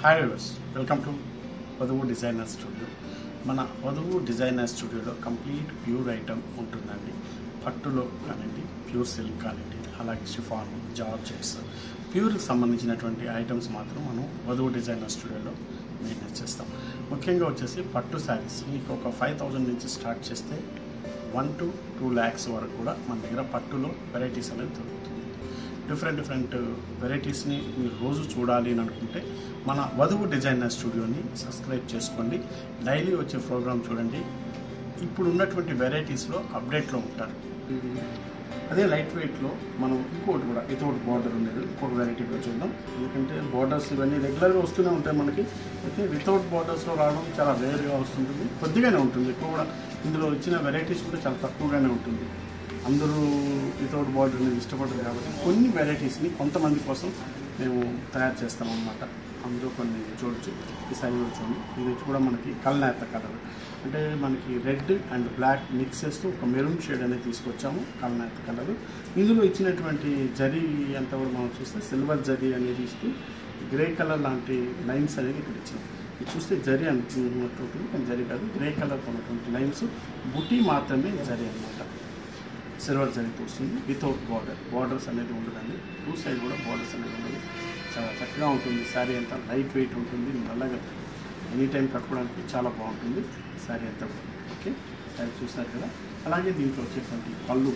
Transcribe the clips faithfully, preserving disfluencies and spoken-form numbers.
Hi viewers, welcome to Vadhuvu designer studio. మన Vadhuvu designer స్టూడియోలో complete pure item ఉంటుందండి. పట్టులో కానివ్వండి, ప్యూర్ సిల్క్ కానివ్వండి, అలాగే షిఫాన్, జార్జెట్స్, ప్యూర్కి సంబంధించినటువంటి ఐటమ్స్ మాత్రం మనం వధువు డిజైనర్ స్టూడియోలో మెయింటైన్ చేస్తాం. ముఖ్యంగా వచ్చేసి పట్టు శారీస్ మీకు ఒక ఫైవ్ థౌజండ్ నుంచి స్టార్ట్ చేస్తే వన్ టు టూ ల్యాక్స్ వరకు కూడా మన దగ్గర పట్టులో వెరైటీస్ అనేది దొరుకుతుంది. డిఫరెంట్ డిఫరెంట్ వెరైటీస్ని మీరు రోజు చూడాలి అని అనుకుంటే మన వధువు డిజైనర్ స్టూడియోని సబ్స్క్రైబ్ చేసుకోండి. డైలీ వచ్చే ప్రోగ్రామ్ చూడండి. ఇప్పుడు ఉన్నటువంటి వెరైటీస్లో అప్డేట్లో ఉంటారు. అదే లైట్ వెయిట్లో మనం ఇంకోటి కూడా వితౌట్ బార్డర్ ఉండేది ఇంకొక వెరైటీ కూడా చూద్దాం. ఎందుకంటే బార్డర్స్ ఇవన్నీ రెగ్యులర్గా వస్తూనే ఉంటాయి మనకి. అయితే వితౌట్ బార్డర్స్లో రావడం చాలా రేర్గా వస్తుంటుంది, కొద్దిగానే ఉంటుంది. ఎక్కువ కూడా ఇందులో వచ్చిన వెరైటీస్ కూడా చాలా తక్కువగానే ఉంటుంది. అందరూ వితౌట్ బార్డర్ అనేది ఇష్టపడరు కాబట్టి కొన్ని వెరైటీస్ని కొంతమంది కోసం మేము తయారు చేస్తామన్నమాట. అందులో కొన్ని చూడొచ్చు. ఈ సారీ కూడా చూడండి. ఇది వచ్చి కూడా మనకి కల్నేత కలర్, అంటే మనకి రెడ్ అండ్ బ్లాక్ మిక్స్ చేస్తూ ఒక మెరూన్ షేడ్ అనేది తీసుకొచ్చాము. కల్నేత కలర్. ఇందులో ఇచ్చినటువంటి జరీ అంతా కూడా మనం చూస్తే సిల్వర్ జరీ అనేది ఇస్తూ గ్రే కలర్ లాంటి లైన్స్ అనేది ఇక్కడ ఇచ్చాము. ఇది చూస్తే జరీ అనుకుంటుంది కానీ జరీ కాదు, గ్రే కలర్తో ఉన్నటువంటి లైన్స్ బుటీ మాత్రమే జరీ అన్నమాట. సిల్వర్ జరీతో వస్తుంది. వితౌట్ బార్డర్, బార్డర్స్ అనేది ఉండదండి. టూ సైడ్ కూడా బార్డర్స్ అనేది ఉండదు. చాలా చక్కగా ఉంటుంది. శారీ అంతా లైట్ వెయిట్ ఉంటుంది. నల్లగా ఎనీ టైం కట్టుకోవడానికి చాలా బాగుంటుంది శారీ అంతా. ఓకే, శారీ చూసారు కదా. అలాగే దీంట్లో వచ్చేటువంటి పళ్ళు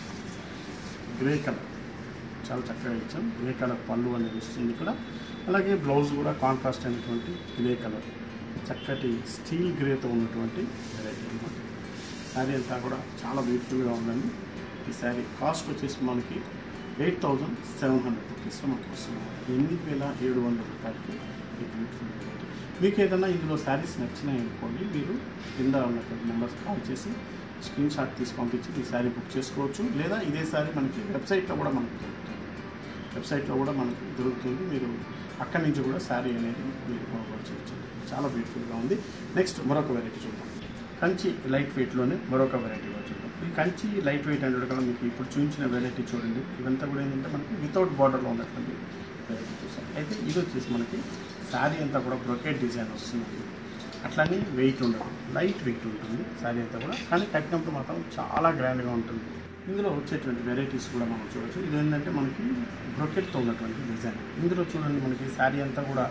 గ్రే కలర్ చాలా చక్కగా ఇచ్చాం. గ్రే కలర్ పళ్ళు అనేది వస్తుంది ఇక్కడ. అలాగే బ్లౌజ్ కూడా కాంట్రాస్ట్ అయినటువంటి గ్రే కలర్, చక్కటి స్టీల్ గ్రేతో ఉన్నటువంటి వెరైటీ అనమాట. శారీ అంతా కూడా చాలా బ్యూటిఫుల్గా ఉందండి. ఈ శారీ కాస్ట్ వచ్చేసి మనకి ఎయిట్ థౌజండ్ సెవెన్ హండ్రెడ్ రూపీస్లో మనకు వస్తుంది. ఎనిమిది వేల ఏడు వందల రూపాయలకి ఈ బ్యూటిఫుల్ వెరైటీ. మీకు ఏదైనా ఇందులో శారీస్ నచ్చినాయి అనుకోండి, మీరు కింద ఉన్నటువంటి నెంబర్స్ కాల్ చేసి స్క్రీన్ షాట్ తీసి పంపించి ఈ శారీ బుక్ చేసుకోవచ్చు. లేదా ఇదే శారీ మనకి వెబ్సైట్లో కూడా మనకు దొరుకుతుంది. వెబ్సైట్లో కూడా మనకి దొరుకుతుంది. మీరు అక్కడి నుంచి కూడా శారీ అనేది మీరు కొనుగోలు చేయొచ్చు. చాలా బ్యూటిఫుల్గా ఉంది. నెక్స్ట్ మరొక వెరైటీ చూద్దాం. కంచి లైట్ వెయిట్లోనే మరొక వెరైటీ చూద్దాం. ఈ కంచి లైట్ వెయిట్ అంటే కదా మీకు ఇప్పుడు చూపించిన వెరైటీ చూడండి. ఇదంతా కూడా ఏంటంటే మనకి వితౌట్ బార్డర్లో ఉన్నటువంటి వెరైటీ చూసాం. అయితే ఇది వచ్చేసి మనకి శారీ అంతా కూడా బ్రొకెట్ డిజైన్ వస్తుంది. అట్లానే వెయిట్ ఉండదు, లైట్ వెయిట్ ఉంటుంది శారీ అంతా కూడా. కానీ కట్టినప్పుడు మాత్రం చాలా గ్రాండ్గా ఉంటుంది. ఇందులో వచ్చేటువంటి వెరైటీస్ కూడా మనం చూడవచ్చు. ఇది ఏంటంటే మనకి బ్రొకెట్తో ఉన్నటువంటి డిజైన్. ఇందులో చూడండి మనకి శారీ అంతా కూడా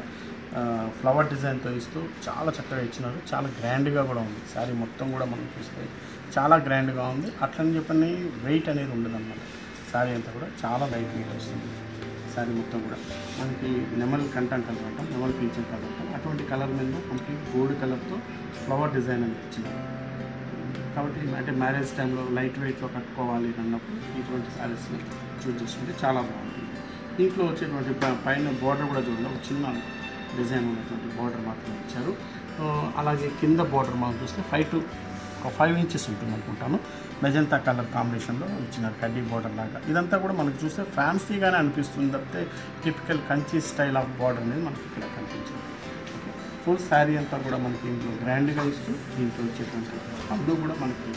ఫ్లవర్ డిజైన్తో ఇస్తూ చాలా చక్కగా ఇచ్చినారు. చాలా గ్రాండ్గా కూడా ఉంది శారీ మొత్తం కూడా మనం చూస్తే చాలా గ్రాండ్గా ఉంది. అట్లని చెప్పని వెయిట్ అనేది ఉండదు అన్నమాట. శారీ అంతా కూడా చాలా లైట్ వెయిట్ వస్తుంది. శారీ మొత్తం కూడా మనకి నెమల్ కంటెంట్ కలర్ అంటాం, నెమల్ పీచం కలర్ అంటాం. అటువంటి కలర్ మీద కంప్లీట్ గోల్డ్ కలర్తో ఫ్లవర్ డిజైన్ అనేది ఇచ్చినారు. కాబట్టి అంటే మ్యారేజ్ టైంలో లైట్ వెయిట్లో కట్టుకోవాలి అన్నప్పుడు ఇటువంటి శారీస్ని చూస్ చేసుకుంటే చాలా బాగుంటుంది. దీంట్లో వచ్చేటువంటి పైన బార్డర్ కూడా చూడండి, ఒక చిన్న డిజైన్ ఉన్నటువంటి బార్డర్ మాత్రం ఇచ్చారు. అలాగే కింద బార్డర్ మనం చూస్తే ఫైవ్ టు ఒక ఫైవ్ ఇంచెస్ ఉంటుంది అనుకుంటాను. మెజంతా కలర్ కాంబినేషన్లో ఇచ్చినారు, కడ్డీ బార్డర్ లాగా. ఇదంతా కూడా మనకు చూస్తే ఫ్యాన్సీగానే అనిపిస్తుంది తప్పితే typical Kanchi style of border అనేది మనకి ఇక్కడ కనిపించింది. ఓకే, ఫుల్ శారీ అంతా కూడా మనకి ఇంట్లో గ్రాండ్గా ఇస్తూ దీంట్లో వచ్చేటువంటి పళ్ళు కూడా మనకి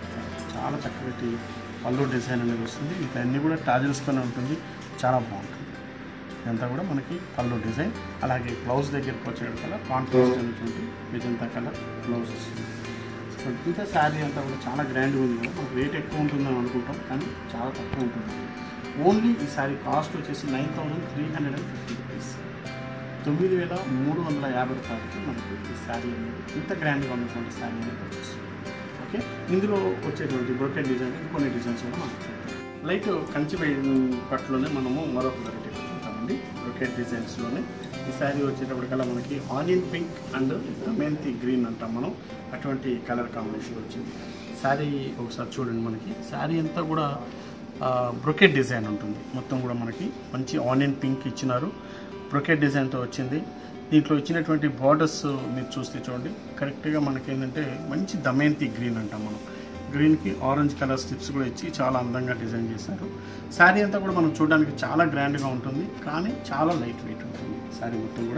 చాలా చక్కటి పళ్ళు డిజైన్ అనేది వస్తుంది. ఇంకా అన్నీ కూడా టాజిల్స్తోనే ఉంటుంది, చాలా బాగుంటుంది. ఇదంతా కూడా మనకి పళ్ళు డిజైన్. అలాగే బ్లౌజ్ దగ్గరికి వచ్చేటప్పుడు కలర్ కాంట్రాస్ట్ అనేటువంటి మెజంతా కలర్ బ్లౌజ్ వస్తుంది. సో ఇంకా శారీ అంతా కూడా చాలా గ్రాండ్గా ఉంది కదా. మనకు రేట్ ఎక్కువ ఉంటుందని అనుకుంటాం కానీ చాలా తక్కువ ఉంటుంది. ఓన్లీ ఈ శారీ కాస్ట్ వచ్చేసి nine thousand three hundred and fifty rupees తొమ్మిది వేల మూడు వందల యాభై రూపాయలకి మనకి ఈ శారీ అనేది ఇంత గ్రాండ్గా ఉన్నటువంటి శారీ అనేది వచ్చేస్తుంది. ఓకే, ఇందులో వచ్చేటువంటి బ్రోకెట్ డిజైన్ ఇంకొన్ని డిజైన్స్ కూడా మనం చూద్దాం. లైట్ కంచి పట్టులోనే మనము మరొక వెరైటీ చూద్దామండి. బ్రోకెట్ డిజైన్స్లోనే ఈ శారీ వచ్చేటప్పటికల్లా మనకి onion pink and Damayanti green అంటాం మనం, అటువంటి కలర్ కాంబినేషన్ వచ్చింది. శారీ ఒకసారి చూడండి. మనకి శారీ అంతా కూడా బ్రొకెట్ డిజైన్ ఉంటుంది. మొత్తం కూడా మనకి మంచి ఆనియన్ పింక్ ఇచ్చినారు, బ్రొకెట్ డిజైన్తో వచ్చింది. దీంట్లో ఇచ్చినటువంటి బార్డర్స్ మీరు చూస్తే చూడండి, కరెక్ట్గా మనకి ఏంటంటే మంచి దమయంతి గ్రీన్ అంటాం మనం. గ్రీన్కి ఆరెంజ్ కలర్ స్టిప్స్ కూడా ఇచ్చి చాలా అందంగా డిజైన్ చేశారు. శారీ అంతా కూడా మనం చూడడానికి చాలా గ్రాండ్గా ఉంటుంది కానీ చాలా లైట్ వెయిట్ ఉంటుంది. శారీ మొత్తం కూడా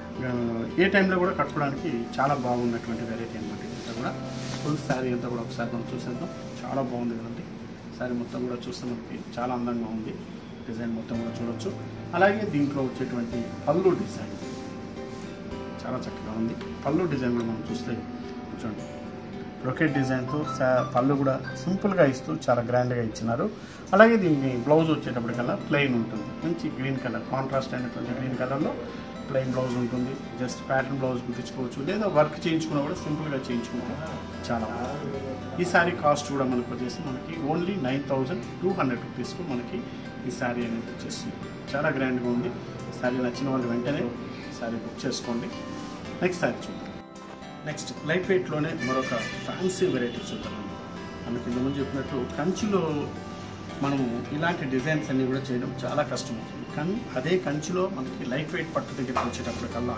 ఏ టైంలో కూడా కట్టుకోవడానికి చాలా బాగున్నటువంటి వెరైటీ అనమాట. ఇంత కూడా ఫుల్ శారీ అంతా కూడా ఒకసారి మనం చూసేద్దాం. చాలా బాగుంది కదండి. శారీ మొత్తం కూడా చూస్తే మనకి చాలా అందంగా ఉంది. డిజైన్ మొత్తం కూడా చూడొచ్చు. అలాగే దీంట్లో వచ్చేటువంటి పళ్ళు డిజైన్ చాలా చక్కగా ఉంది. పళ్ళు డిజైన్ కూడా మనం చూస్తే చూడండి బ్రొకెట్ డిజైన్తో పళ్ళు కూడా సింపుల్గా ఇస్తూ చాలా గ్రాండ్గా ఇచ్చినారు. అలాగే దీన్ని బ్లౌజ్ వచ్చేటప్పటికల్లా ప్లెయిన్ ఉంటుంది, మంచి గ్రీన్ కలర్ కాంట్రాస్ట్ అయినటువంటి గ్రీన్ కలర్లో ప్లెయిన్ బ్లౌజ్ ఉంటుంది. జస్ట్ ప్యాటర్న్ బ్లౌజ్ కుట్టించుకోవచ్చు, లేదా వర్క్ చేయించుకున్నా కూడా సింపుల్గా చేయించుకుంటే చాలా బాగుంటుంది. ఈ శారీ కాస్ట్ కూడా మనకు వచ్చేసి మనకి only nine thousand two hundred రూపీస్కు మనకి ఈ శారీ అనేది వచ్చేసి చాలా గ్రాండ్గా ఉంది. శారీ నచ్చిన వాళ్ళు వెంటనే శారీ బుక్ చేసుకోండి. నెక్స్ట్ శారీ చూద్దాం. నెక్స్ట్ లైట్ వెయిట్లోనే మరొక ఫ్యాన్సీ వెరైటీ చూద్దాం. మనకి ఇంతకుముందు చెప్పినట్లు కంచిలో మనము ఇలాంటి డిజైన్స్ అన్నీ కూడా చేయడం చాలా కష్టమవుతుంది. కానీ అదే కంచిలో మనకి లైట్ వెయిట్ పట్టు దగ్గరికి వచ్చేటప్పటికల్లా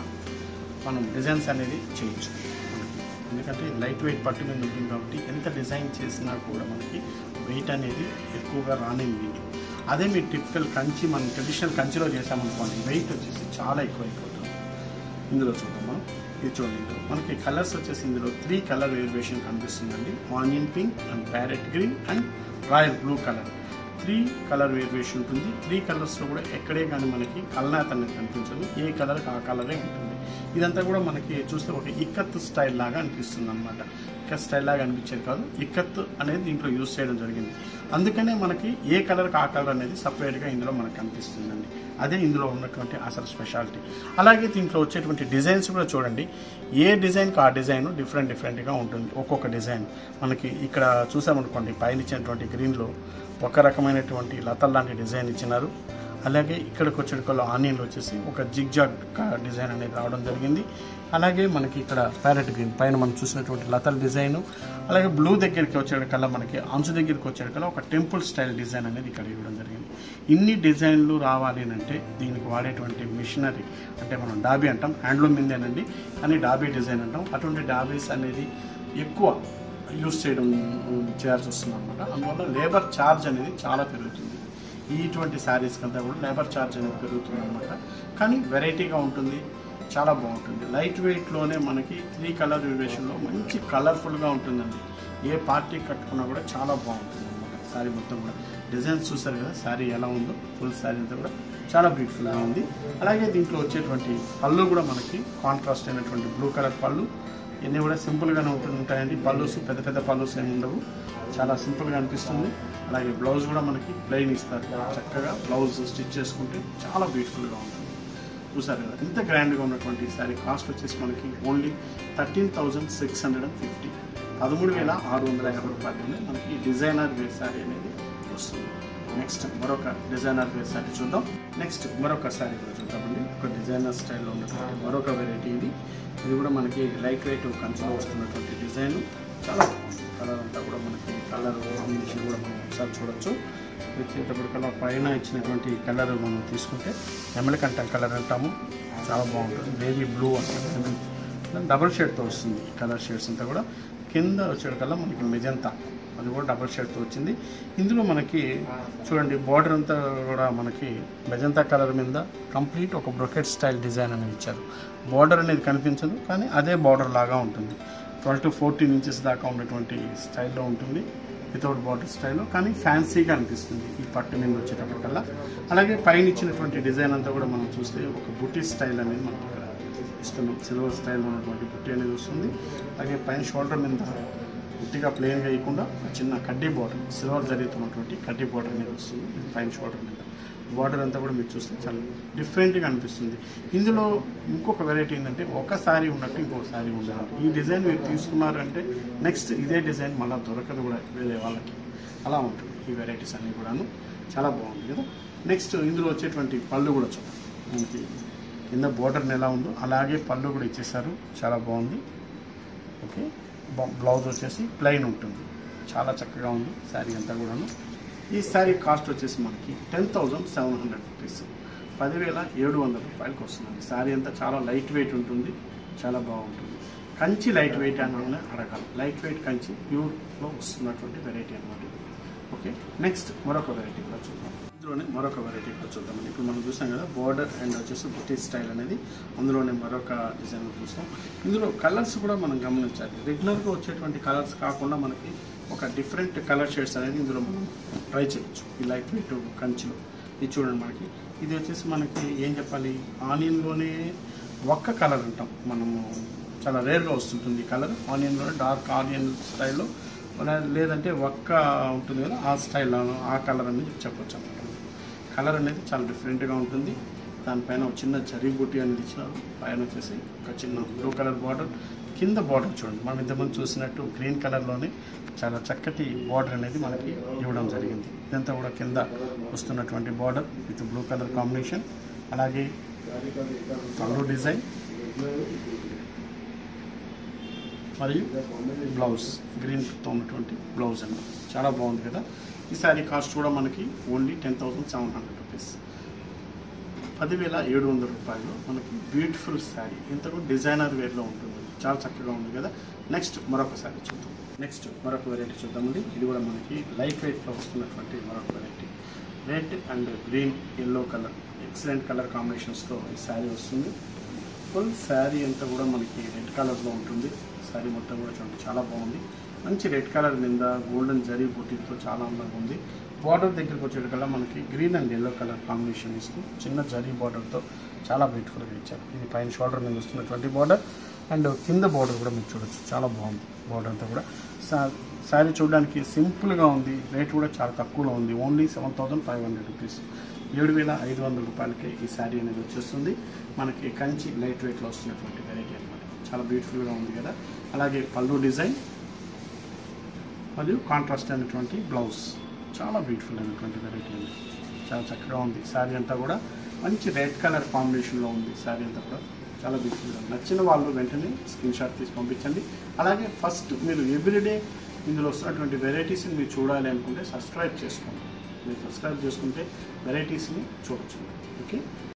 మనం డిజైన్స్ అనేది చేయొచ్చు మనకి, ఎందుకంటే లైట్ వెయిట్ పట్టు మీద ఉంటుంది కాబట్టి ఎంత డిజైన్ చేసినా కూడా మనకి వెయిట్ అనేది ఎక్కువగా రానిది. అదే మీరు టిపికల్ కంచి మనం ట్రెడిషనల్ కంచిలో చేసామనుకోండి వెయిట్ వచ్చేసి చాలా ఎక్కువ అయిపోతుంది. ఇందులో చూద్దాం మనం. ఇది చూడండి మనకి కలర్స్ వచ్చేసి ఇందులో త్రీ కలర్ వేరియేషన్ కనిపిస్తుందండి. Onion pink and parrot green and royal blue colour three colour variation ఉంటుంది. త్రీ కలర్స్లో కూడా ఎక్కడే కానీ మనకి కల్నాథ్ అనేది కనిపించదు, ఏ కలర్కి ఆ కలరే ఉంటుంది. ఇదంతా కూడా మనకి చూస్తే ఒక ఇక్కత్ స్టైల్ లాగా అనిపిస్తుంది అనమాట. ఇక్కత్ స్టైల్ లాగా అనిపించేది కాదు, ఇక్కత్ అనేది దీంట్లో యూజ్ చేయడం జరిగింది. అందుకనే మనకి ఏ కలర్కి ఆ కలర్ అనేది సపరేట్గా ఇందులో మనకు కనిపిస్తుందండి. అదే ఇందులో ఉన్నటువంటి అసలు స్పెషాలిటీ. అలాగే దీంట్లో వచ్చేటువంటి డిజైన్స్ కూడా చూడండి, ఏ డిజైన్కి ఆ డిజైన్ డిఫరెంట్ డిఫరెంట్గా ఉంటుంది. ఒక్కొక్క డిజైన్ మనకి ఇక్కడ చూసామనుకోండి, పైన ఇచ్చినటువంటి గ్రీన్లో ఒక రకమైనటువంటి లతల్ లాంటి డిజైన్ ఇచ్చినారు. అలాగే ఇక్కడికి వచ్చేటికల్లో ఆనియన్లు వచ్చేసి ఒక జిగ్జాగ్ డిజైన్ అనేది రావడం జరిగింది. అలాగే మనకి ఇక్కడ ప్యారెట్ గ్రీన్ పైన మనం చూసినటువంటి లతల్ డిజైన్, అలాగే బ్లూ దగ్గరికి వచ్చేటికల్లా మనకి అంచు దగ్గరికి వచ్చేటికల్లా ఒక టెంపుల్ స్టైల్ డిజైన్ అనేది ఇక్కడ ఇవ్వడం జరిగింది. ఇన్ని డిజైన్లు రావాలి అంటే దీనికి వాడేటువంటి మిషనరీ అంటే మనం డాబీ అంటాం, హ్యాండ్లూమ్ మీదేనండి కానీ డాబీ డిజైన్ అంటాం. అటువంటి డాబీస్ అనేది ఎక్కువ యూస్ చేయడం చేయాల్సి వస్తుంది అనమాట. అందువల్ల లేబర్ ఛార్జ్ అనేది చాలా పెరుగుతుంది. ఇటువంటి శారీస్కి అంతా కూడా లేబర్ ఛార్జ్ అనేది పెరుగుతుంది అనమాట. కానీ వెరైటీగా ఉంటుంది, చాలా బాగుంటుంది. లైట్ వెయిట్లోనే మనకి త్రీ కలర్ వేరియేషన్లో మంచి కలర్ఫుల్గా ఉంటుందండి. ఏ పార్టీ కట్టుకున్నా కూడా చాలా బాగుంటుంది అనమాట. శారీ మొత్తం కూడా డిజైన్స్ చూసారు కదా, శారీ ఎలా ఉందో ఫుల్ శారీ అంతా కూడా చాలా బ్యూటిఫుల్గా ఉంది. అలాగే దీంట్లో వచ్చేటువంటి పళ్ళు కూడా మనకి కాంట్రాస్ట్ అయినటువంటి బ్లూ కలర్ పళ్ళు, ఇవన్నీ కూడా సింపుల్గానే ఉంటుంటాయండి. పళ్ళుస్ పెద్ద పెద్ద పళ్ళుస్ ఏమి ఉండవు, చాలా సింపుల్గా అనిపిస్తుంది. అలాగే బ్లౌజ్ కూడా మనకి ప్లెయిన్ ఇస్తారు, చక్కగా బ్లౌజ్ స్టిచ్ చేసుకుంటే చాలా బ్యూటిఫుల్గా ఉంటుంది. చూసారు కదా ఇంత గ్రాండ్గా ఉన్నటువంటి శారీ కాస్ట్ వచ్చేసి మనకి only thirteen thousand six hundred and fifty పదమూడు వేల ఆరు వందల యాభై రూపాయలు మనకి డిజైనర్ వేర్ శారీ అనేది వస్తుంది. నెక్స్ట్ మరొక డిజైనర్ వేర్ శారీ చూద్దాం. నెక్స్ట్ మరొక శారీ కూడా చూద్దామండి. ఒక డిజైనర్ స్టైల్లో ఉన్నటువంటి మరొక వెరైటీ ఇది. ఇది కూడా మనకి లైట్ వెయిట్ కంచిలో వస్తున్నటువంటి డిజైన్, చాలా కలర్ అంతా కూడా మనకి కలర్ కాంబినేషన్ కూడా మనం ఒకసారి చూడొచ్చు. వచ్చేటప్పటికల్లా పైన ఇచ్చినటువంటి కలర్ మనం తీసుకుంటే ఎమలకంట కలర్ అంటాము, చాలా బాగుంటుంది. బేబీ బ్లూ అంటే డబుల్ షేడ్తో వస్తుంది కలర్ షేడ్స్ అంతా కూడా. కింద వచ్చేటికల్లా మనకి మెజంతా, అది కూడా డబుల్ షేడ్తో వచ్చింది. ఇందులో మనకి చూడండి బార్డర్ అంతా కూడా మనకి మెజంతా కలర్ మీద కంప్లీట్ ఒక బ్రొకెట్ స్టైల్ డిజైన్ అనేది ఇచ్చారు. బార్డర్ అనేది కనిపించదు కానీ అదే బార్డర్ లాగా ఉంటుంది. ట్వెల్వ్ టు ఫోర్టీన్ ఇంచెస్ దాకా ఉన్నటువంటి స్టైల్లో ఉంటుంది, వితౌట్ బార్డర్ స్టైల్లో, కానీ ఫ్యాన్సీగా అనిపిస్తుంది ఈ పట్టు మీద వచ్చేటప్పటికల్లా. అలాగే పైన ఇచ్చినటువంటి డిజైన్ అంతా కూడా మనం చూస్తే ఒక బుటీ స్టైల్ అనేది మనకి ఇక్కడ ఇస్తున్నాం. సిల్వర్ స్టైల్ ఉన్నటువంటి బుట్టి అనేది వస్తుంది. అలాగే పైన షోల్డర్ మీద పూర్తిగా ప్లెయిన్గా వేయకుండా చిన్న కడ్డీ బార్డర్, సిల్వర్ జరుగుతున్నటువంటి కడ్డీ బార్డర్ అనేది వస్తుంది పైన షోల్డర్ మీద. బార్డర్ అంతా కూడా మీరు చూస్తే చాలా డిఫరెంట్గా అనిపిస్తుంది. ఇందులో ఇంకొక వెరైటీ ఏంటంటే ఒక శారీ ఉన్నట్టు ఇంకొక శారీ ఉండదు. ఈ డిజైన్ మీరు తీసుకున్నారంటే నెక్స్ట్ ఇదే డిజైన్ మళ్ళీ దొరకదు కూడా వేరే వాళ్ళకి, అలా ఉంటుంది ఈ వెరైటీస్ అన్నీ కూడాను. చాలా బాగుంది కదా. నెక్స్ట్ ఇందులో వచ్చేటువంటి పళ్ళు కూడా చూడండి, మనకి కింద బార్డర్ని ఎలా ఉందో అలాగే పళ్ళు కూడా ఇచ్చేసారు, చాలా బాగుంది. ఓకే, బ్లౌజ్ వచ్చేసి ప్లెయిన్ ఉంటుంది, చాలా చక్కగా ఉంది శారీ అంతా కూడాను. ఈ శారీ కాస్ట్ వచ్చేసి మనకి ten thousand seven hundred rupees పదివేల ఏడు వందల రూపాయలకి వస్తుంది. శారీ అంతా చాలా లైట్ వెయిట్ ఉంటుంది, చాలా బాగుంటుంది. కంచి లైట్ వెయిట్ అని అడగాలి, లైట్ వెయిట్ కంచి ప్యూర్లో వస్తున్నటువంటి వెరైటీ అనమాట. ఓకే, నెక్స్ట్ మరొక వెరైటీ కూడా చూద్దాం. ఇందులోనే మరొక వెరైటీ కూడా చూద్దాం. ఇప్పుడు మనం చూసాం కదా బార్డర్ అండ్ వచ్చేసి బుటీ స్టైల్ అనేది, అందులోనే మరొక డిజైన్ చూస్తాం. ఇందులో కలర్స్ కూడా మనం గమనించాలి. రెగ్యులర్గా వచ్చేటువంటి కలర్స్ కాకుండా మనకి ఒక డిఫరెంట్ కలర్ షేడ్స్ అనేది ఇందులో మనం ట్రై చేయొచ్చు ఈ లైట్ వెయిట్ కంచిలో. ఇది చూడండి, మనకి ఇది వచ్చేసి మనకి ఏం చెప్పాలి, ఆనియన్లోనే ఒక్క కలర్ అంటాం మనము, చాలా రేర్గా వస్తుంటుంది కలర్. ఆనియన్లో డార్క్ ఆనియన్ స్టైల్లో లేదంటే ఒక్క ఉంటుంది కదా ఆ స్టైల్లో ఆ కలర్ అనేది చెప్పొచ్చు అన్నమాట. కలర్ అనేది చాలా డిఫరెంట్గా ఉంటుంది. దానిపైన ఒక చిన్న జరీ బూటీ అనేది ఇచ్చినారు. పైన వచ్చేసి ఒక చిన్న బ్లూ కలర్ బార్డర్, కింద బార్డర్ చూడండి మనం ఇంతకుముందు చూసినట్టు గ్రీన్ కలర్లోనే చాలా చక్కటి బార్డర్ అనేది మనకి ఇవ్వడం జరిగింది. ఇదంతా కూడా కింద వస్తున్నటువంటి border with blue colour combination. అలాగే పళ్ళు డిజైన్ మరియు బ్లౌజ్ గ్రీన్తో ఉన్నటువంటి బ్లౌజ్ అన్నమాట. చాలా బాగుంది కదా. ఈ శారీ కాస్ట్ కూడా మనకి only ten thousand seven hundred rupees, పదివేల ఏడు వందల రూపాయలు మనకి బ్యూటిఫుల్ శారీ. ఇంతకు డిజైనర్ వేర్లో ఉంటుంది, చాలా చక్కగా ఉంది కదా. నెక్స్ట్ మరొక శారీ చూద్దాం. నెక్స్ట్ మరొక వెరైటీ చూద్దామండి. ఇది కూడా మనకి లైట్ వెయిట్లో వస్తున్నటువంటి మరొక variety. Red and green yellow colour excellent colour కాంబినేషన్స్తో ఈ శారీ వస్తుంది. ఫుల్ శారీ అంతా కూడా మనకి రెడ్ కలర్లో ఉంటుంది. శారీ మొత్తం కూడా చూడండి చాలా బాగుంది. మంచి రెడ్ కలర్ మీద గోల్డెన్ జరీ బూటీతో చాలా అందంగా ఉంది. బార్డర్ దగ్గరికి వచ్చేటికల్లా మనకి green and yellow colour combination ఇస్తూ చిన్న జరీ బార్డర్తో చాలా బ్యూటిఫుల్గా ఇచ్చారు. ఇది పైన షోల్డర్ మీద వస్తున్నటువంటి బార్డర్ అండ్ కింద బార్డర్ కూడా మీరు చూడొచ్చు, చాలా బాగుంది బార్డర్ అంతా కూడా. శారీ చూడడానికి సింపుల్గా ఉంది, రేట్ కూడా చాలా తక్కువలో ఉంది. Only seven thousand five hundred rupees, ఏడు వేల ఐదు వందల రూపాయలకే ఈ శారీ అనేది వచ్చేస్తుంది. మనకి కంచి లైట్ వెయిట్లో వస్తున్నటువంటి వెరైటీ అనమాట. చాలా బ్యూటిఫుల్గా ఉంది కదా. అలాగే పళ్ళు డిజైన్ మరియు కాంట్రాస్ట్ అయినటువంటి బ్లౌజ్, చాలా బ్యూటిఫుల్ అయినటువంటి వెరైటీ అండి. చాలా చక్కగా ఉంది. శారీ అంతా కూడా మంచి రెడ్ కలర్ కాంబినేషన్లో ఉంది. శారీ అంతా కూడా చాలా బ్యూటిఫుల్గా. నచ్చిన వాళ్ళు వెంటనే స్క్రీన్ షాట్ తీసి పంపించండి. అలాగే ఫస్ట్ మీరు ఎవ్రీడే ఇందులో వస్తున్నటువంటి వెరైటీస్ని మీరు చూడాలి అనుకుంటే సబ్స్క్రైబ్ చేసుకోండి. మీరు సబ్స్క్రైబ్ చేసుకుంటే వెరైటీస్ని చూడొచ్చు. ఓకే.